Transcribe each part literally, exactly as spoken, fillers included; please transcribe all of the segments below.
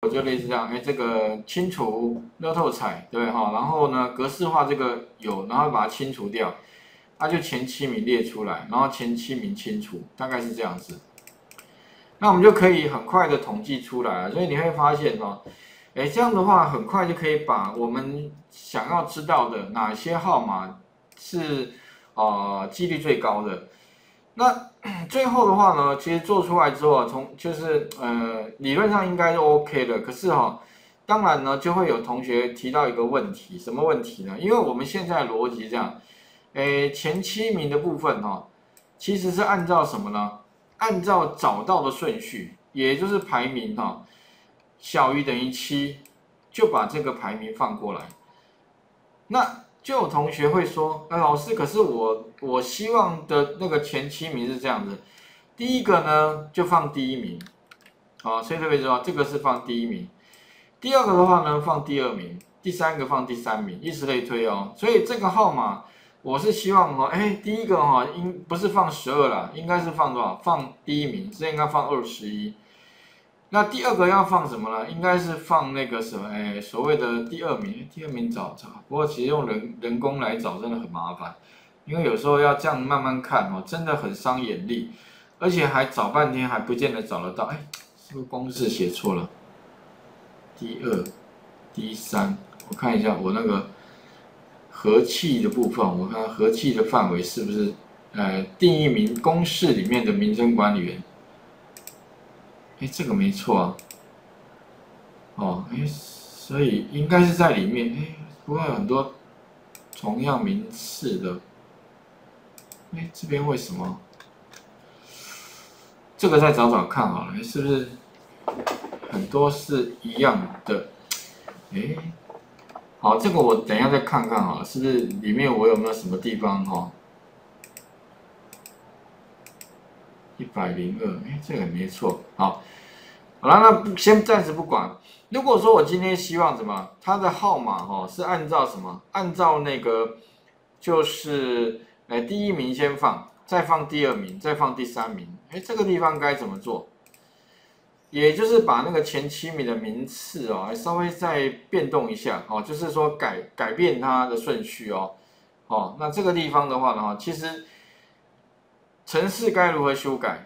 就类似这样，哎，这个清除乐透彩，对哈，然后呢格式化这个有，然后把它清除掉，它就前七名列出来，然后前七名清除，大概是这样子。那我们就可以很快的统计出来了，所以你会发现哦，哎，这样的话很快就可以把我们想要知道的哪些号码是呃几率最高的。那最后的话呢，其实做出来之后啊，从就是呃理论上应该是 OK 的，可是哈、哦，当然呢就会有同学提到一个问题，什么问题呢？因为我们现在的逻辑这样，诶前七名的部分哈、哦，其实是按照什么呢？按照找到的顺序，也就是排名哈、哦，小于等于七，就把这个排名放过来。那就有同学会说，哎，老师，可是我我希望的那个前七名是这样子，第一个呢就放第一名，好，所以特别知道这个是放第一名，第二个的话呢放第二名，第三个放第三名，以此类推哦。所以这个号码我是希望哦，哎，第一个哈、哦、应不是放十二啦，应该是放多少？放第一名，这应该放二十一。那第二个要放什么呢？应该是放那个什么，哎，所谓的第二名，第二名找找。不过其实用人人工来找真的很麻烦，因为有时候要这样慢慢看哦，真的很伤眼力，而且还找半天还不见得找得到。哎，是不是公式写错了？第二、第三，我看一下我那个和气的部分，我看和气的范围是不是呃定义名公式里面的民生管理员？哎，这个没错啊。哦，哎，所以应该是在里面。哎，不过有很多同样名次的。哎，这边为什么？这个再找找看好了，是不是很多是一样的？哎，好，这个我等一下再看看好了，是不是里面我有没有什么地方哈？一百零二，哎，这个没错。好，好了，那先暂时不管。如果说我今天希望什么，它的号码哈是按照什么？按照那个就是，哎，第一名先放，再放第二名，再放第三名。哎，这个地方该怎么做？也就是把那个前七名的名次哦，稍微再变动一下哦，就是说改改变它的顺序哦。哦，那这个地方的话呢，其实程式该如何修改？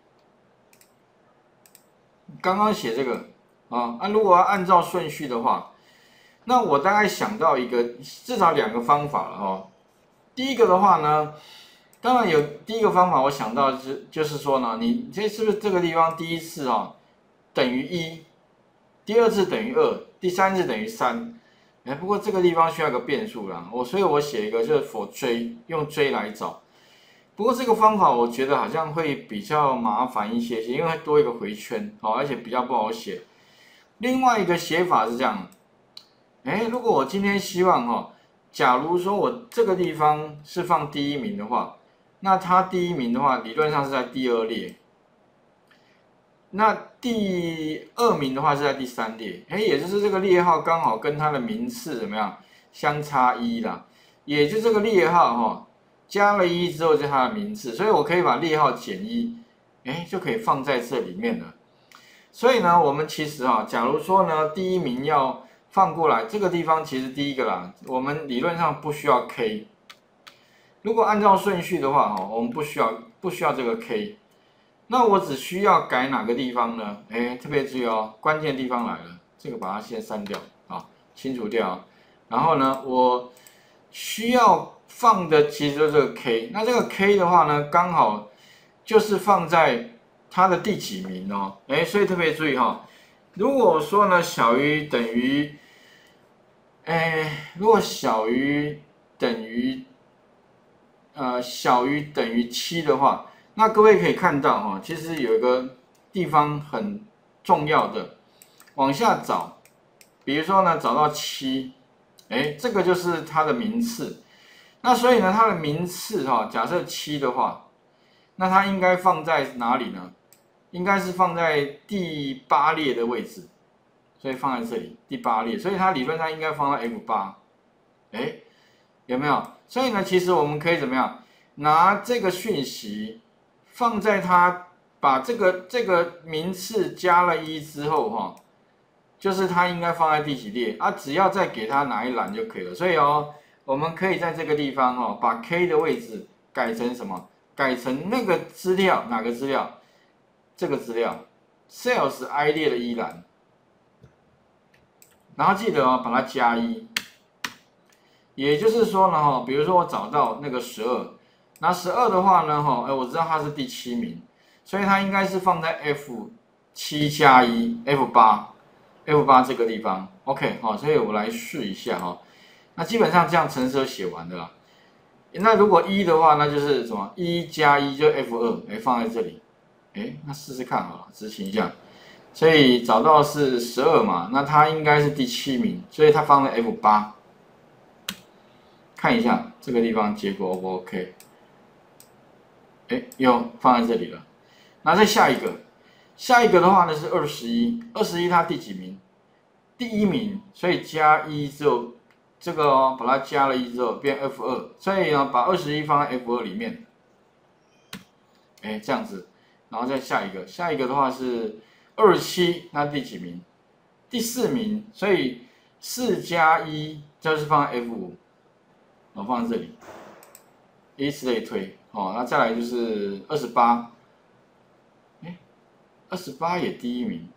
刚刚写这个啊，那如果要按照顺序的话，那我大概想到一个至少两个方法了哈。第一个的话呢，当然有第一个方法，我想到是就是说呢，你这是不是这个地方第一次啊等于一，第二次等于二，第三次等于三？哎，不过这个地方需要个变数啦，我所以我写一个就是 for 追，用追来找。不过这个方法我觉得好像会比较麻烦一些些，因为会多一个回圈，好，而且比较不好写。另外一个写法是这样，哎，如果我今天希望哈，假如说我这个地方是放第一名的话，那它第一名的话，理论上是在第二列，那第二名的话是在第三列，哎，也就是这个列号刚好跟它的名次怎么样相差一啦，也就这个列号哈。加了一之后就是它的名次，所以我可以把列号减一，哎，就可以放在这里面了。所以呢，我们其实啊，假如说呢，第一名要放过来，这个地方其实第一个啦，我们理论上不需要 K。如果按照顺序的话，哈，我们不需要不需要这个 K。那我只需要改哪个地方呢？哎，特别注意哦，关键地方来了，这个把它先删掉啊，清除掉。然后呢，我需要放的其实就是这个 K， 那这个 K 的话呢，刚好就是放在它的第几名哦，哎，所以特别注意哈、哦，如果说呢小于等于，哎，如果小于等于，呃，小于等于七的话，那各位可以看到哈、哦，其实有一个地方很重要的，往下找，比如说呢找到七，哎，这个就是它的名次。那所以呢，它的名次哈、哦，假设七的话，那它应该放在哪里呢？应该是放在第八列的位置，所以放在这里第八列，所以它理论上应该放在 F 八，哎，有没有？所以呢，其实我们可以怎么样？拿这个讯息放在它把这个这个名次加了一之后哈、哦， 就是它应该放在第几列啊？只要再给它哪一栏就可以了。所以哦，我们可以在这个地方哦，把 K 的位置改成什么？改成那个资料，哪个资料？这个资料 ，Sales I 列的一栏，然后记得哦，把它加一。也就是说呢，哈，比如说我找到那个十二，那十二的话呢，哈，哎，我知道它是第七名，所以它应该是放在 F 七加一 F 八 F 八这个地方 ，OK， 好，所以我来试一下哈。那基本上这样程式写完的啦。那如果一的话，那就是什么？一加一就 F 二，哎，放在这里，哎，那试试看好了，执行一下。所以找到是十二嘛，那它应该是第七名，所以它放在 F 八。看一下这个地方结果 O 不 OK？ 哎，又放在这里了。那再下一个，下一个的话呢是二十一，二十一它第几名？第一名，所以加一之后，这个哦，把它加了一之后变 F 二，所以呢把二十一放在 F 二里面。哎，这样子，然后再下一个，下一个的话是二十七，那第几名？第四名，所以四加一就是放在 F 五。我放在这里，以此类推，哦，那再来就是二十八，哎，二十八也第一名，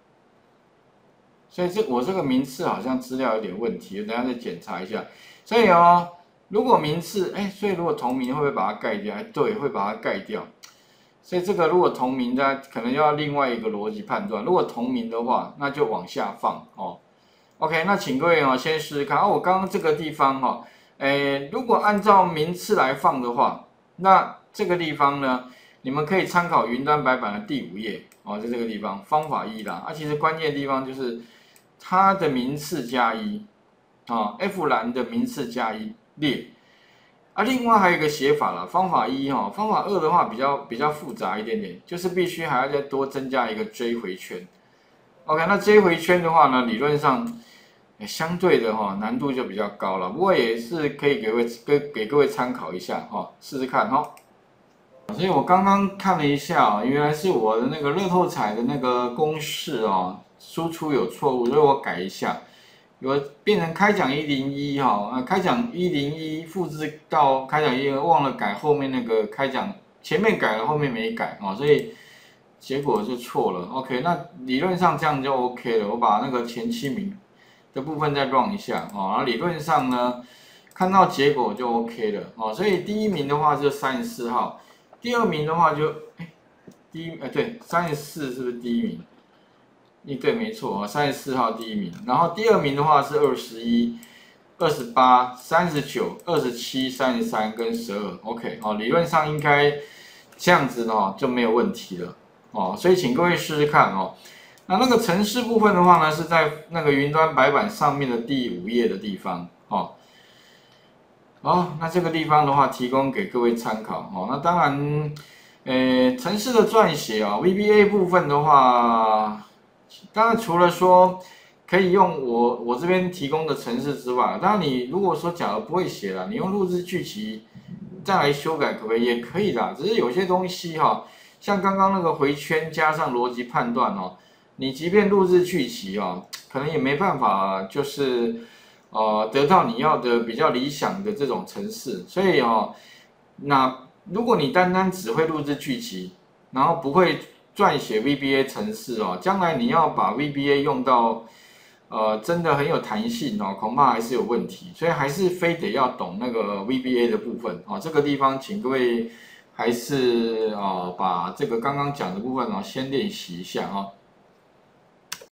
所以这我这个名次好像资料有点问题，等一下再检查一下。所以哦，如果名次，哎，所以如果同名会不会把它盖掉？哎，对，会把它盖掉。所以这个如果同名的，可能要另外一个逻辑判断。如果同名的话，那就往下放哦。OK， 那请各位哦，先试试看。哦，我刚刚这个地方哦。诶，如果按照名次来放的话，那这个地方呢，你们可以参考云端白板的第五页哦，在这个地方方法一啦。啊，其实关键的地方就是它的名次加一啊 ，F 栏的名次加一列。啊，另外还有一个写法啦，方法一哈，方法二的话比较比较复杂一点点，就是必须还要再多增加一个追回圈。OK， 那追回圈的话呢，理论上。相对的哈难度就比较高了，不过也是可以给位给给各位参考一下哈，试试看哈。所以我刚刚看了一下啊，原来是我的那个乐透彩的那个公式哦，输出有错误，所以我改一下，我变成开奖一零一哈，呃开奖一零一复制到开奖一，忘了改后面那个开奖，前面改了后面没改啊，所以结果就错了。OK， 那理论上这样就 OK 了，我把那个前七名。的部分再 run 一下哦，然后理论上呢，看到结果就 OK 了哦。所以第一名的话就三十四号，第二名的话就哎，第一哎对，三十四是不是第一名？嗯，对，没错啊，三十四号第一名。然后第二名的话是二十一、二十八、三十九、二十七、三十三跟十二 ，OK 哦，理论上应该这样子哦就没有问题了哦。所以请各位试试看哦。那那个程式部分的话呢，是在那个云端白板上面的第五页的地方，哦。好，那这个地方的话，提供给各位参考，哦。那当然，呃，程式的撰写啊 ，V B A 部分的话，当然除了说可以用我我这边提供的程式之外，当然你如果说假如不会写了，你用录制剧集再来修改可不可以？也可以的，只是有些东西哈，像刚刚那个回圈加上逻辑判断哦。你即便录制剧集哦，可能也没办法，就是呃得到你要的比较理想的这种程式，所以哦，那如果你单单只会录制剧集，然后不会撰写 V B A 程式哦，将来你要把 V B A 用到呃真的很有弹性哦，恐怕还是有问题，所以还是非得要懂那个 V B A 的部分哦，这个地方请各位还是啊、呃、把这个刚刚讲的部分哦先练习一下哈、哦。